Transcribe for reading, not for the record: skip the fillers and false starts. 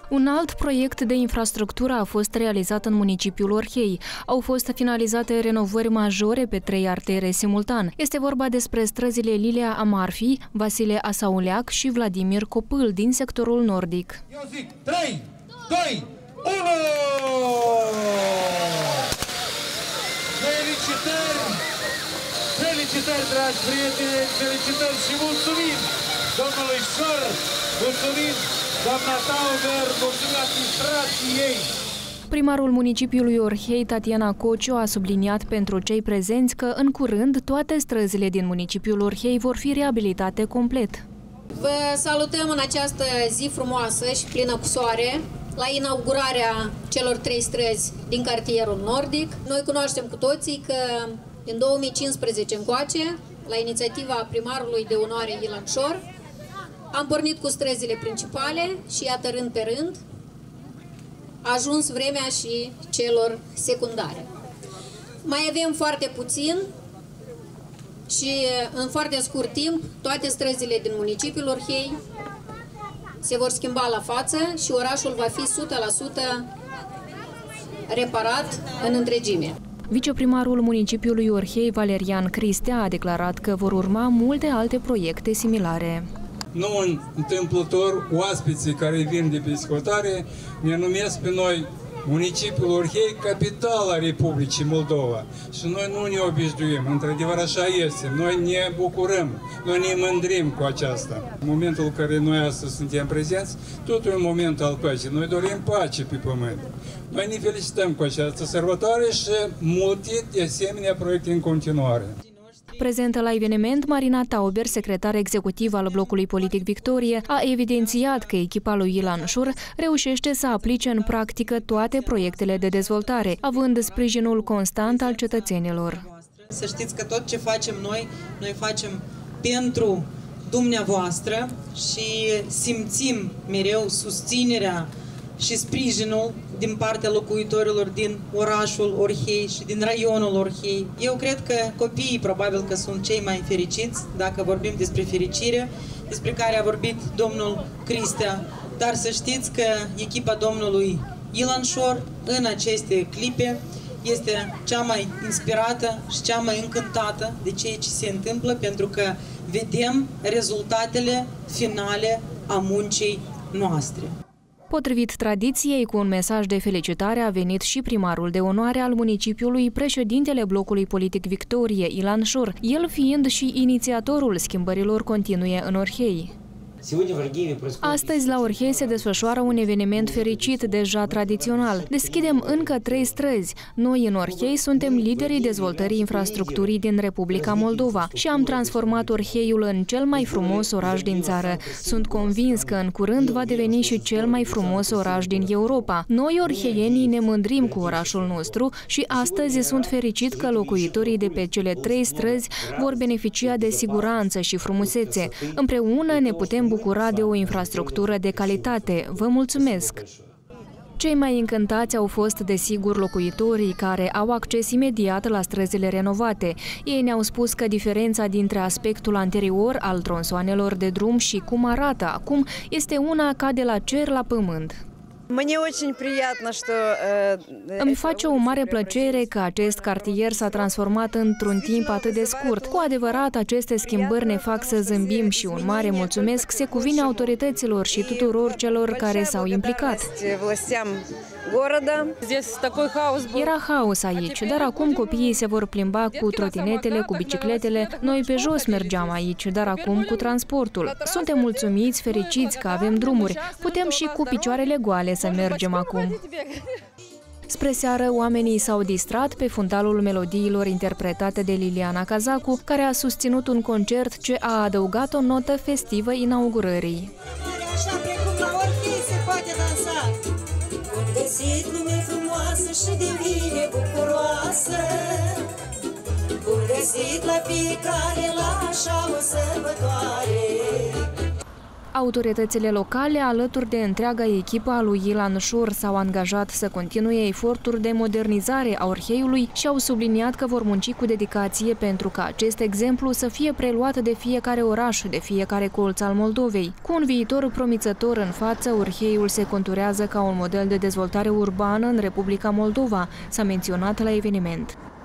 Un alt proiect de infrastructură a fost realizat în municipiul Orhei. Au fost finalizate renovări majore pe 3 artere simultan. Este vorba despre străzile Lilia Amarfi, Vasile Asauleac și Vladimir Copâl din sectorul nordic. Eu zic 3, 2, 1! Felicitări! Felicitări, dragi prieteni! Felicitări și mulțumim domnului Șor! Mulțumim, doamna Tauber! Mulțumim administrației! Primarul municipiului Orhei, Tatiana Cociu, a subliniat pentru cei prezenți că în curând toate străzile din municipiul Orhei vor fi reabilitate complet. Vă salutăm în această zi frumoasă și plină cu soare la inaugurarea celor 3 străzi din cartierul nordic. Noi cunoaștem cu toții că în 2015 încoace, la inițiativa primarului de onoare Ilan Șor, am pornit cu străzile principale și iată rând pe rând a ajuns vremea și celor secundare. Mai avem foarte puțin și în foarte scurt timp toate străzile din municipiul Orhei se vor schimba la față și orașul va fi 100% reparat în întregime. Viceprimarul municipiului Orhei, Valerian Cristea, a declarat că vor urma multe alte proiecte similare. Nu întâmplător, oaspeții care vin de pe discutare ne numesc pe noi municipiul Orhei capitala Republicii Moldova. Și noi nu ne obișnuim, într-adevăr așa este. Noi ne bucurăm, noi ne mândrim cu aceasta. În momentul în care noi astăzi suntem prezenți, totul e un moment al păcii. Noi dorim pace pe pământ. Noi ne felicităm cu această sărbătoare și multe de asemenea proiecte în continuare. Prezentă la eveniment, Marina Tauber, secretar executiv al blocului politic Victorie, a evidențiat că echipa lui Ilan Șor reușește să aplice în practică toate proiectele de dezvoltare, având sprijinul constant al cetățenilor. Să știți că tot ce facem noi facem pentru dumneavoastră și simțim mereu susținerea și sprijinul din partea locuitorilor din orașul Orhei și din raionul Orhei. Eu cred că copiii probabil că sunt cei mai fericiți, dacă vorbim despre fericire, despre care a vorbit domnul Cristea, dar să știți că echipa domnului Ilan Șor în aceste clipe este cea mai inspirată și cea mai încântată de ceea ce se întâmplă, pentru că vedem rezultatele finale a muncii noastre. Potrivit tradiției, cu un mesaj de felicitare a venit și primarul de onoare al municipiului, președintele blocului politic Victorie, Ilan Șor, el fiind și inițiatorul schimbărilor continue în Orhei. Astăzi, la Orhei se desfășoară un eveniment fericit, deja tradițional. Deschidem încă 3 străzi. Noi, în Orhei, suntem liderii dezvoltării infrastructurii din Republica Moldova și am transformat Orheiul în cel mai frumos oraș din țară. Sunt convins că în curând va deveni și cel mai frumos oraș din Europa. Noi, orheienii, ne mândrim cu orașul nostru și astăzi sunt fericit că locuitorii de pe cele 3 străzi vor beneficia de siguranță și frumusețe. Împreună ne putem bucura de o infrastructură de calitate. Vă mulțumesc! Cei mai încântați au fost, desigur, locuitorii care au acces imediat la străzile renovate. Ei ne-au spus că diferența dintre aspectul anterior al tronsoanelor de drum și cum arată acum este una ca de la cer la pământ. Îmi face o mare plăcere că acest cartier s-a transformat într-un timp atât de scurt. Cu adevărat, aceste schimbări ne fac să zâmbim și un mare mulțumesc se cuvine autorităților și tuturor celor care s-au implicat. Era haos aici, dar acum copiii se vor plimba cu trotinetele, cu bicicletele. Noi pe jos mergeam aici, dar acum cu transportul. Suntem mulțumiți, fericiți că avem drumuri. Putem și cu picioarele goale să mergem acum. Spre seară, oamenii s-au distrat pe fundalul melodiilor interpretate de Liliana Cazacu, care a susținut un concert ce a adăugat o notă festivă inaugurării. Găsit lume frumoasă și divine bucuroasă, bun găsit la fiecare la așa o sărbătoare. Autoritățile locale, alături de întreaga echipă a lui Ilan Shur, s-au angajat să continue eforturi de modernizare a Orheiului și au subliniat că vor munci cu dedicație pentru ca acest exemplu să fie preluat de fiecare oraș, de fiecare colț al Moldovei. Cu un viitor promițător în față, Orheiul se conturează ca un model de dezvoltare urbană în Republica Moldova, s-a menționat la eveniment.